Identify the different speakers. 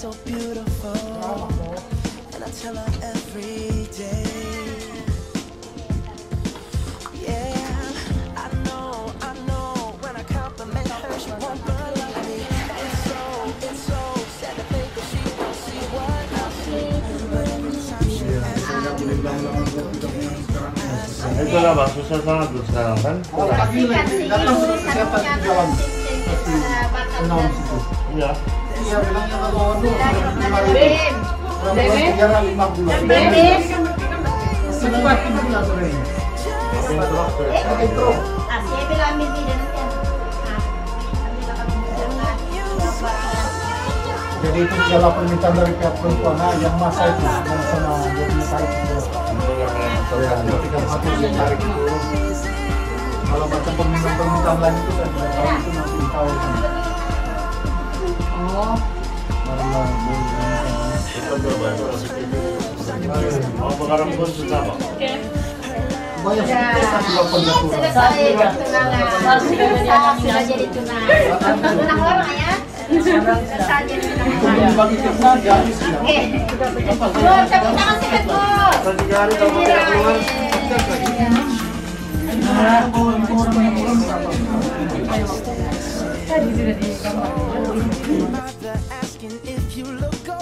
Speaker 1: so beautiful, and I tell her every day. Yeah, I know when I compliment her, she won't believe me. It's so sad to think that she don't see what I see. But every time she asks me,
Speaker 2: Itu lah Bang, susah sangat tuh sekarang kan?
Speaker 3: Datang siapa di dalam?
Speaker 2: Iya.
Speaker 3: Iya, bilangnya kalau penjara 5 bulan. Sebuah bulan sore. Jadi itu segala permintaan dari pihak perempuan yang masa itu yang sama jadi tarik itu. Ketika mati dia tarik itu. Kalau macam permintaan lain itu kan kalau itu nanti tahu. Oh.
Speaker 2: Mau sekarang pun susah Bang.
Speaker 3: Banyak
Speaker 4: Selesai tunangan. Sudah jadi tunangan. Tunang orang ya. Selesai jadi tunangan.
Speaker 3: bagi kita jadi sih.
Speaker 4: Oke. Tepuk tangan sedikit, Bu.
Speaker 2: 3 hari kamu tidak keluar.
Speaker 1: asking if you look